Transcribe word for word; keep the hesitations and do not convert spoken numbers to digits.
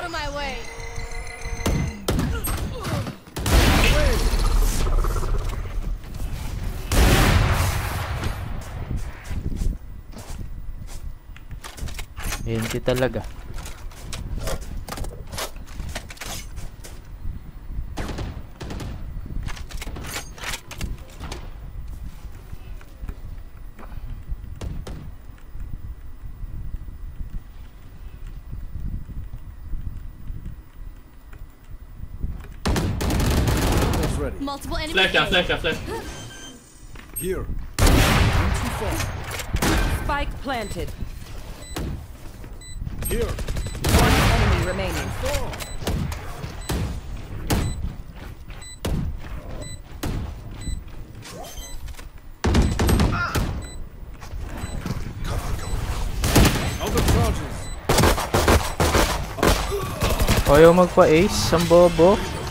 out of my way. Hindi talaga. Multiple enemies. Flash down, flash down, flash. Here. Spike planted. Here. One enemy remaining. Other charges. Ayaw magpa-ace, ang bobo.